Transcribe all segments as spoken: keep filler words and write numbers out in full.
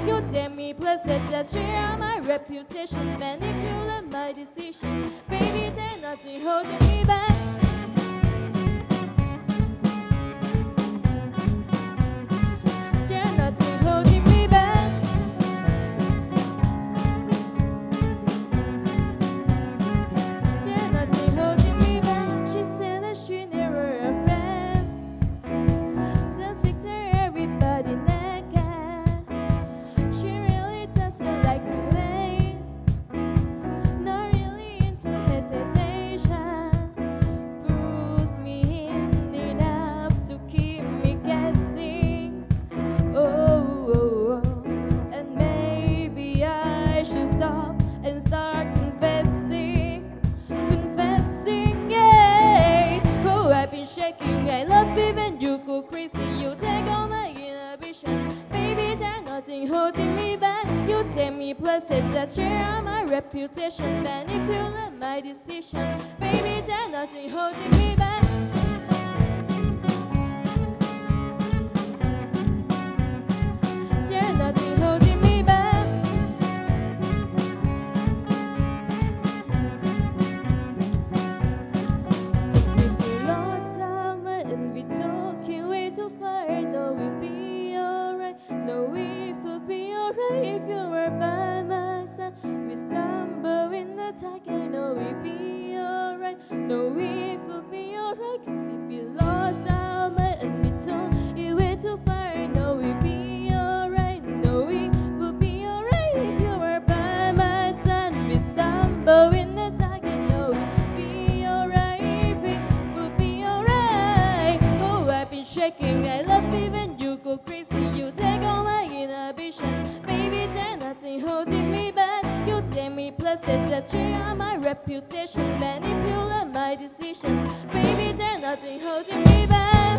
You tell me plus that share my reputation, manipulate my decision. Baby, there's nothing holding me back. There's nothing holding me back. There's nothing holding me back. She said that she never a friend. Just picture everybody naked. She really doesn't like to wait. Not really into hesitation. Pulls me in enough to keep me guessing. Oh, oh, oh. And maybe I should stop and start confessing. Confessing, yeah. Oh, I've been shaking. I love you when you go crazy. You take all my inhibition. Baby, there's nothing holding me back. You tell me plus it that share my reputation, manipulate my decision. Baby, there's nothing holding me back. There's nothing holding me back. Cause if we lost summer and we took it way too far, no, we'll be alright. No, it would be alright if you were by my side. We stumble in the dark, I know we'll be alright. No, it would be alright. Cause if we lost summer and we took it way too far, no, we'll be alright. No, it would be alright if you were by my side. We stumble in the dark, I know we'll be alright. If it would be alright. Oh, I've been shaking. I love you when you go crazy. You take all my inhibition. Baby, there's nothing holding me back. You tell me plus it that share my reputation, manipulate my decision. Baby, there's nothing holding me back.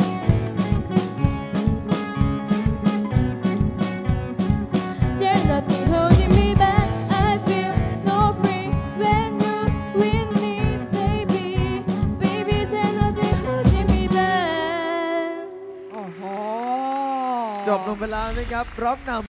There's nothing holding me back. I feel so free when you're with me, baby. Baby, there's nothing holding me back. โอ้โหจบลงไปแล้วนะครับร้องนำ